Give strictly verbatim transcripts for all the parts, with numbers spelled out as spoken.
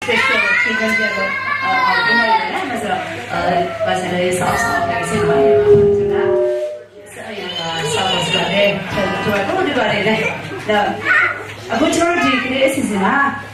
special treatment 되고 어 이날에 그래서 어 맞아요. 사업사업에 생각해요. 제가 서야가 사업스가네. 저 또 어디 가래? 나အခုကျွန်တော်တို့ဒီကနေ့အစီအစဉ်က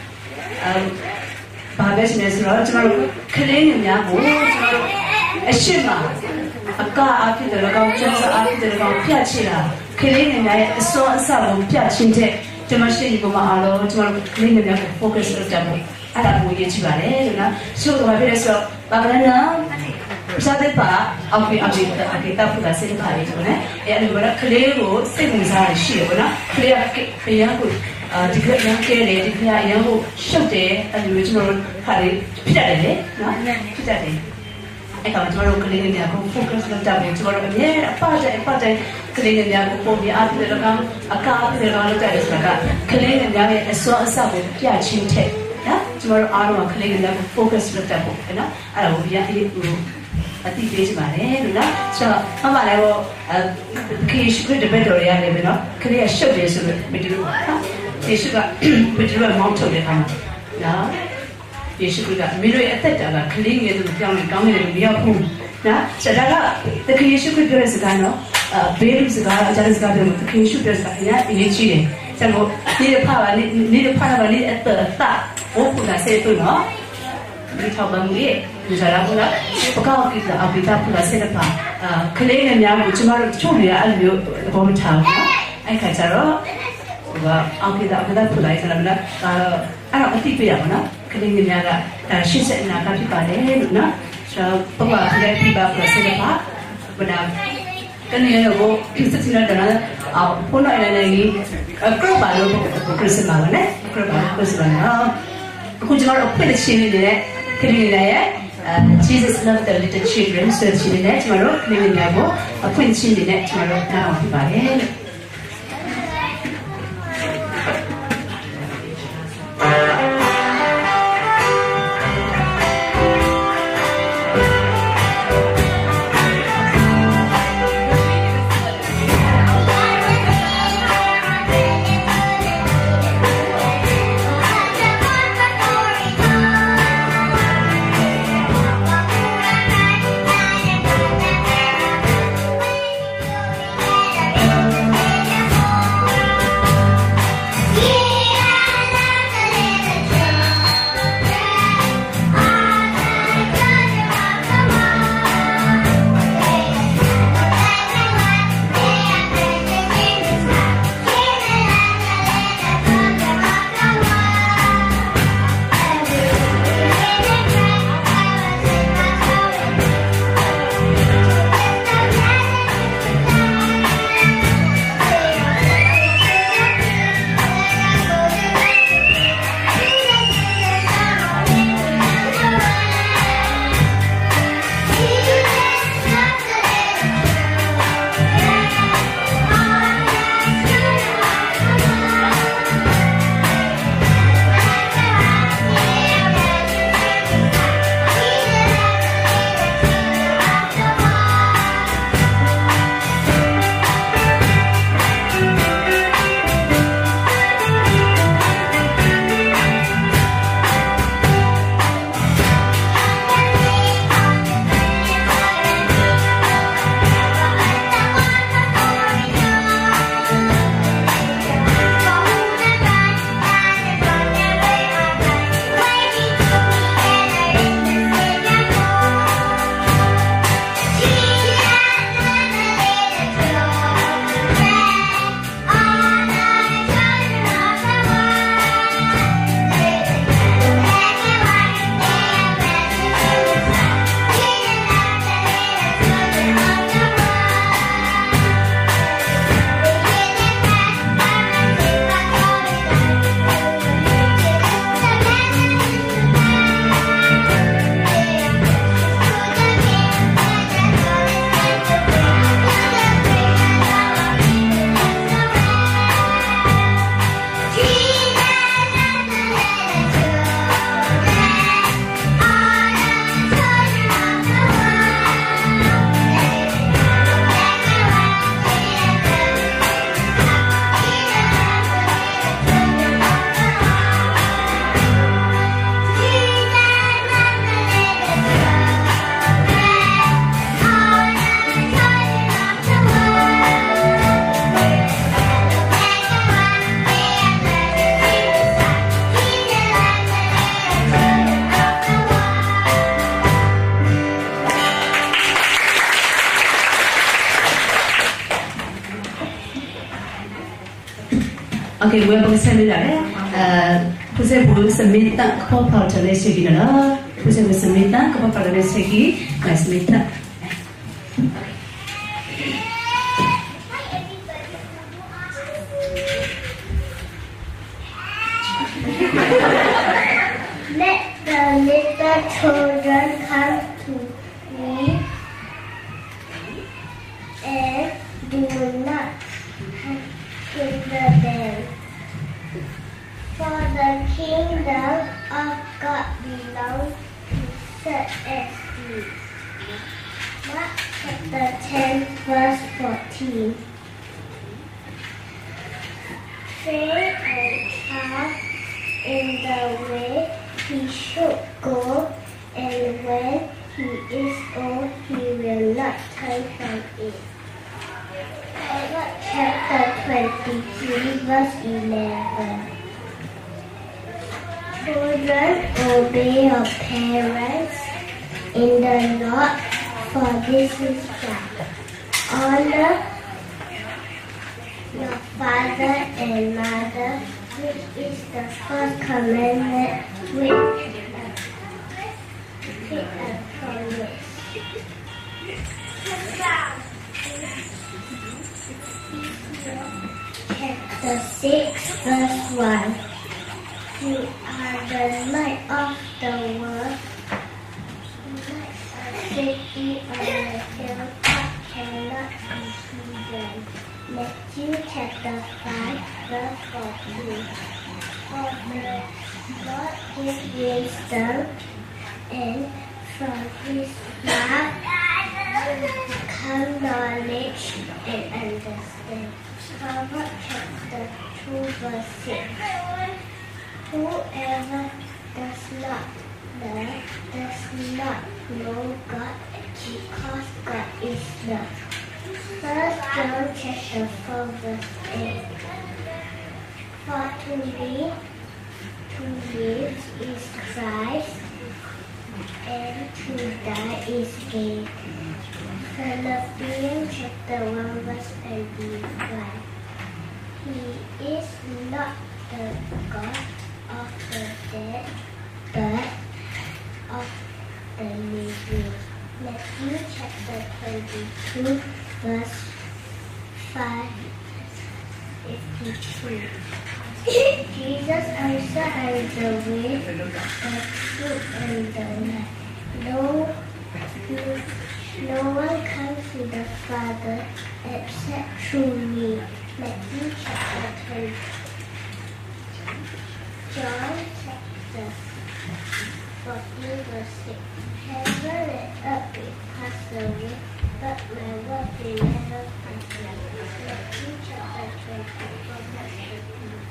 ဘာပဲရှင်လဲဆိုတော့ကျွန်တော်တို့ကလေးငယ်များကိုကျွန်တော်တို့အရှိမအကအဖြစ်တယ်ကောင်ကျန်းစာအဖြစ်တယ်ကောင်ပြချတာကလေးငယ်များရဲ့အစောအစကိုပြချင်းတဲ့ကျွန်မရှိဒီပေါ်မှာအားလုံးကျွန်တော်တို့ကလေးငယ်များကို focus လုပ်ကြဖို့အဲ့ဒါကိုရည်ကြည့်ပါတယ်နော်ဆိုတော့ဘာဖြစ်လဲဆိုတော့ဘာကလဲနော်စားတဲ့ပါအောက်ပြီးအောက်ပြီးအကေတာဖူလာစိတ်ခါလေးဆိုတော့ねအဲ့လိုကကလေးကိုစိတ်ဝင်စားရရှိရပါတော့ကလေးကဘယ်ရကိုဒီကရန်ကဲလေဒီကရရန်ကိုရှုပ်တယ်အဲ့လိုကျွန်တော်တို့ခါလေးဖြစ်တတ်တယ်လေနော်ဖြစ်တတ်တယ်အဲ့တော့ကျွန်တော်တို့ကလေးငယ်များကို focus လုပ်ကြဖို့ကျွန်တော်တို့အမြဲအပတဲ့အပတဲ့ကလေးငယ်များကိုပုံပြအားဖြင့်တော့အကားဖြင့်တော့လုပ်ကြတယ်ဆိုတာကကလေးငယ်များရဲ့အစွမ်းအစကိုပြချင်းထက်နော်ကျွန်တော်တို့အားလုံးကကလေးငယ်များကို focus လုပ်ကြဖို့နော်အဲ့ဒါကိုဒီအရေးကိုအတိပေးချင်ပါတယ်လို့နော်ဆိုတော့အမှလည်းဟိုခေရှိခွင့်တပတ်တော်ရတယ်ပဲနော်ကလေးကရှုပ်တယ်ဆိုတော့မတူဘူးခေရှိကဘယ်လိုမှမောင်းထုတ်တဲ့အခါမှာနော်ခေရှိကမိတို့ရဲ့အသက်တာကကလေးငယ်တို့ပြောင်းနေကောင်းနေတယ်မရောက်ဘူးနော်ဆိုတော့တခေရှိခွင့်ပြောတဲ့စကားနော်ဘေးလူစကားအကြမ်းစကားပြောလို့တခေရှိပြောတဲ့စကားအရင်အရေးကြီးတယ်ဆိုတော့ဒီဖာပါနေနေဖာပါနေအသက်တာဘိုးကဆေးတူနော်ဒီထောက်ပံ့မှုရဲ့ဒီစားရဘူးလားပကောက်ကိစ္စအပိတာပူလာဆေးပါကလေးငယ်များကိုကျမတို့ချုပ်နေရအဲ့လိုမျိုးဘောမထားဘူးနော်အဲ့ခါကျတော့ဟိုကအပိတာအပိတာပူလိုက်ဆိုတာမလားအဲ့တော့အတိပြရပါနော်ကလေးငယ်များကရှစ်ဆက်အနာကဖြစ်ပါတယ်လို့နော်ဆိုတော့ပပပြည့်ပြပါပဆေးပါဘနာကနေရောစစ်စစ်နေတာအော်ဖုန်းလိုက်နေနေကရပါလို့ခရစ်စမတ်နဲ့ကရပါခရစ်စမတ်နော်အခုကျမတို့ဖိတ်ချင်းနေတဲ့ကလေးတွေရဲ့ Jesus loved the little children ဆိုတဲ့ချင်းနဲ့ကျမတို့ကလေးတွေကိုအဖွင့်ချင်းနဲ့ကျမတို့နားအောင်ပြပါတယ် Okay, we're going to send it out. Uh, Puse bu semita ko pa chale segi na. Puse bu semita ko pa chale segi. Na semita. Let the little children come to me and do not hinder them. For the kingdom of God belongs to such as these. Mark chapter ten, verse fourteen. Train a child in the way he should go, and when he is old, he will not turn from it. Proverbs chapter twenty-three, verse eleven. Children, obey your parents in the Lord, for this is right. Honor your father and mother, which is the first commandment with a promise. Chapter six, verse one. You are the light of the world. Light a city on a hilltop cannot be hidden. Matthew chapter five, verse fourteen. For the Lord gives wisdom, and from his mouth come knowledge and understanding. Proverbs chapter two, verse six. Whoever does not love does not know God, because God is love. First John chapter four, verse eight. For to me, to live is Christ, and to die is gain. Philippians chapter one, verse twenty-one. He is not the God of the dead, but of the living. Matthew chapter twenty-two, verse five, fifty-three. Jesus answered, I am the way, the truth, and the life. No, no one comes to the Father except through me. Matthew chapter twenty. John chapter fourteen, verse six. Heaven and earth will pass away, but my word will never pass away. Matthew chapter twenty-four, verse eighteen.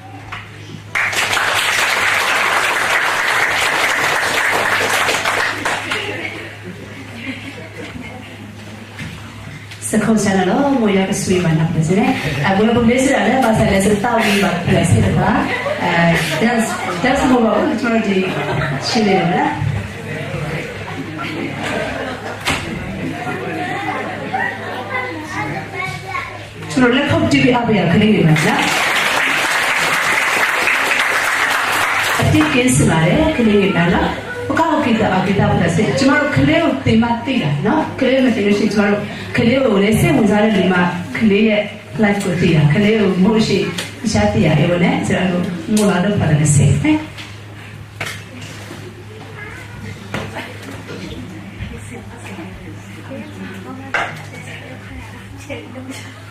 Sekonsialah moya kesui mana presiden. Boleh pembeli ada bahasa lesson tahu di bawah lesson apa. Dan dan semua orang cuma di sini mana. Cuma lekap T V apa ya kini mana? Ati kes mana kini mana? Kalau kita kita berasa cuma kelihau temati lah, no? Kelihau macam ni cuma kelihau rasa muzar lima kelihau life koti lah, kelihau mursi jati lah, itu ni selalu mula ada pada nasi, eh? Thank you.